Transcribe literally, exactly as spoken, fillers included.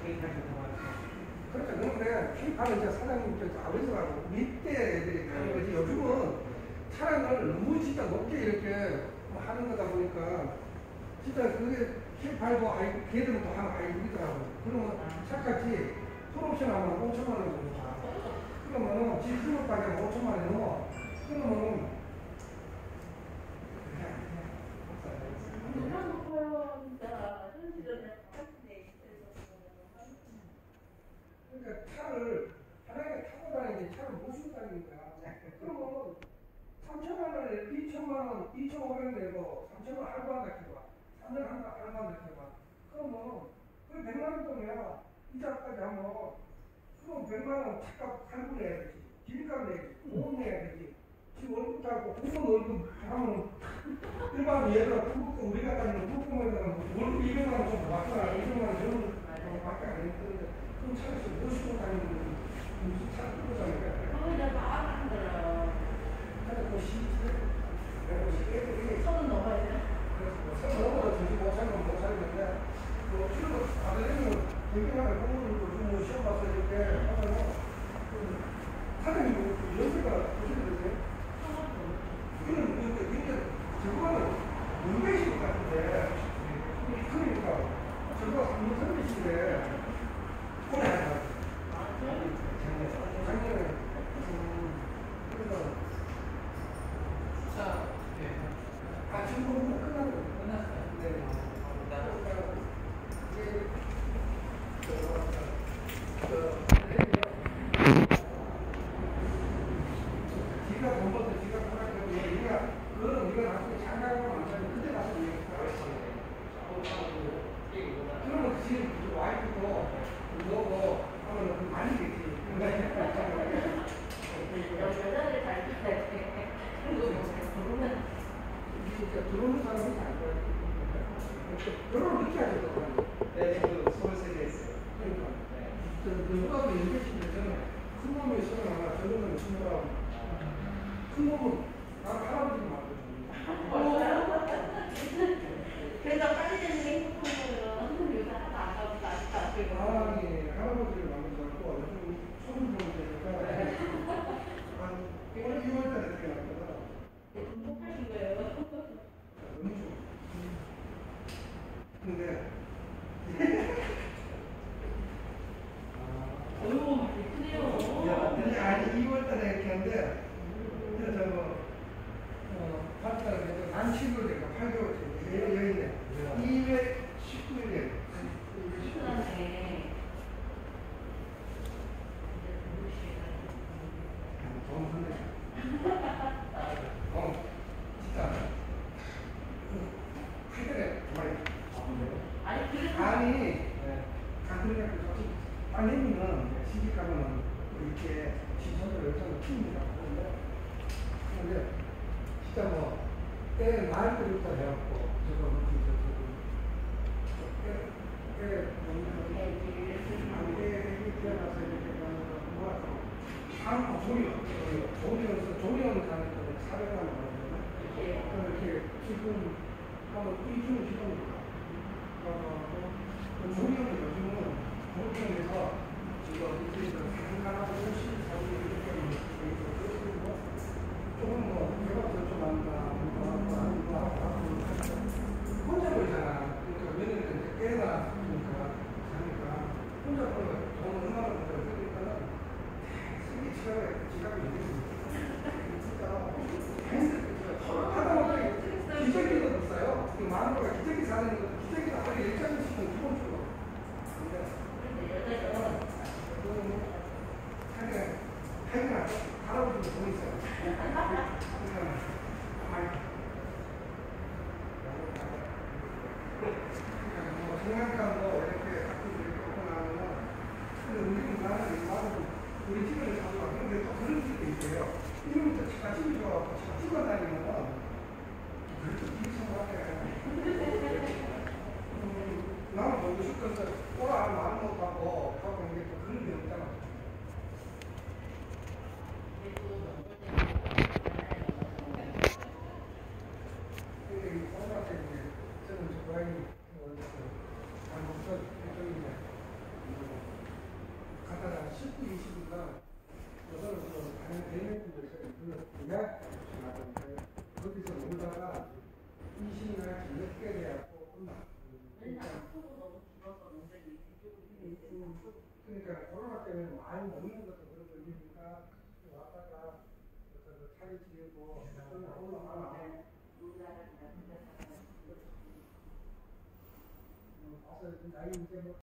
그렇죠. 그런데 K파는 이제 사장님 저 아버지라고 밑에 애들이 하는 거지. 요즘은 차량을 너무 진짜 높게 이렇게 뭐 하는 거다 보니까 진짜 그게 K파고 아이 걔들은 또 하나 아이 우리더라고. 그러면 차값이 풀옵션 하면 오천만 원 정도 다. 그러면은 지수료까지 하면 오천만 원 넣어. 그러면은 그러니까 차를 하나에 타고 다니는데 차를 모시고 다니는 거야. 그러면 삼천만 원에 이천만 원, 이천오백 원 내고 삼천만 원 할부한다 해봐. 삼 년 한다 할부한다 해봐. 그러면 그 백만 원 돈이야. 이자까지 하면 그럼 백만 원 차값 할부 내야 되지. 집값 내야지. 보험 내야 되지. 지금 월급 잡고 부모 월급 하면 일반 얘들아 부부 우리가 다니는 부부에다가 월급 이백만 원 좀 받거나 이백만 원 저는 밖에 안 했는데 그럼 차에서 모시고 다니는 무슨 차 끌고 다니는 거야? 그거 내가 안 들어요. 근데 그 시기에 내가 애들이 서른 넘어야 돼요? 그래서 뭐 서른 넘어도 되지 못 살면 못 살는데 뭐 필요가 아들내미는 대기만을 공부를 뭐 시험 봐서 이렇게 하면은 사장님 연세가 어떻게 되세요? 이거는 이렇게 이렇게 저거는 문배신 것 같은데 그러니까 저거 삼 선배신데 올해 하나 작년에 그래서 자, 네. 아 지금 공부 끝나고 끝났어요. 네. 감사합니다. 이게 지가 돈 벌어서 지가 편하게 얘기가 그거는 우리가 나중에 장가가면 안 되는 그때 가서 얘기할까? 그러면 그 지금 그 와이프도 너고 하면 많이 되지. 여자들이 잘 듣대. 진짜 들어오는 사람이 잘 거야. 결혼을 늦게 하셨더라고요. 네, 저도 서울세대 했어요. 그러니까. 누가도 얘기했는데 저는 큰 놈이 서른 하나, 적은 놈이 스물아홉. 큰 놈은 나 할아버지가 맞거든요. 그래서 빨리 되는 게 행복한 거예요. 요새 하나도 안 가고 아직도 안 되고. 아니, 할아버지를 만나서 요즘 소문 좀 되니까 한 올 이월 달에 태어났거든. 행복하신 거예요. 너무 좋아. 근데 어휴, 예쁘네요. 아니 이월 달에 이렇게 하는데 그래서 저거 어 팔 달에 만 칠 개월 되니까 팔 개월 돼. 여인네 이백십구 일에 시원하네. 좋은 선배. 어 진짜 하여튼에 정말 아니, 그래서. 아니 가끔이라도 솔직히 딸내미는 시집가면은 이렇게 신선을 여자는 킵니다. 근데 진짜 뭐 애 낳을 때부터 해갖고 저거 뭐지 저거 애 먹는 애 태어나서 이렇게 뭐랄까 한 조리원 조리원에서 조리원 가는 거 사백만 원 받거든요. 이렇게 지금 하면 이중 지금이니까 어 조리원은 요즘은 조리원에서 지금 이렇게 한가하고 오십 사고 이렇게 있고 조금 뭐 내가 좀 한다 혼자 보이잖아. 그러니까 며느리는 애가 그러니까 자니까 혼자 보면 돈 얼마나 벌어야 되니까 되게 지갑에 지갑이 있는 진짜 하다 보면 기저귀도 비싸요. 마누라가 기저귀 사는 것도 기저귀가 하루에 일 장씩은 기본적으로. 근데 하여간 하여간 할아버지도 돈 있어요. 장난감도 이렇게 가끔 이렇게 갖고 나오면 근데 우리는 나는 나도 우리 집을 가고 근데 또 그런 집도 있어요. 그러니까 코로나 때문에 많이 먹는 것도 그런 거 있으니까 왔다가 그 차례 지내고 올라가면 가서 나이 이제 뭐